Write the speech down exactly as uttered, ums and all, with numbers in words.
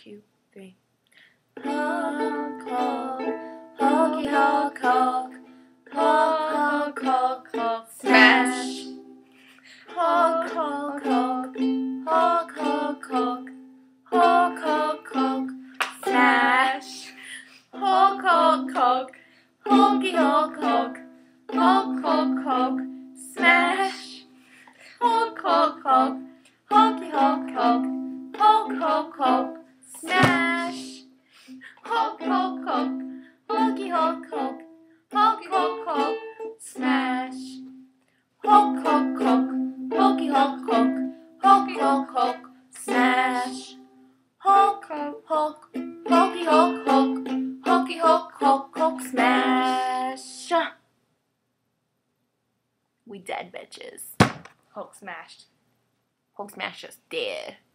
two, three. Honk, honk, honky honk, honk, honk, honk, honk, honk, smash. Honk, honk, honk, honk, honk, honk, honk, honk, honk, smash. Honk, honk, honk, honky honk, honk, honk, honk, honk, smash. Honk, honk, honk, honky honk, honk, honk, honk, honk, smash. Honk, honk, honk, honky honk, honk, honk, honk, honk, smash. Honk, honk, honk, honky honk, honk, honk, honk, honk, smash. Honk, honk, honk, honky honk, honk, honky honk, honk, honk, smash. We dead bitches. Hulk smashed. Hulk smashed us dead.